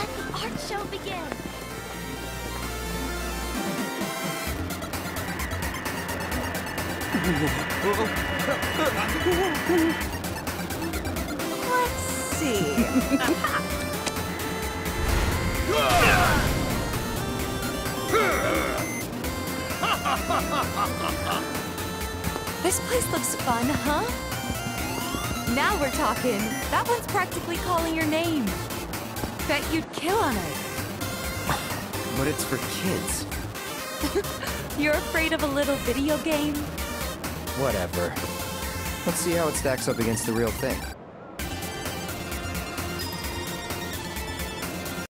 Let the art show begin. Let's see. This place looks fun, huh? Now we're talking. That one's practically calling your name. Bet you'd kill on it. But it's for kids. You're afraid of a little video game? Whatever. Let's see how it stacks up against the real thing.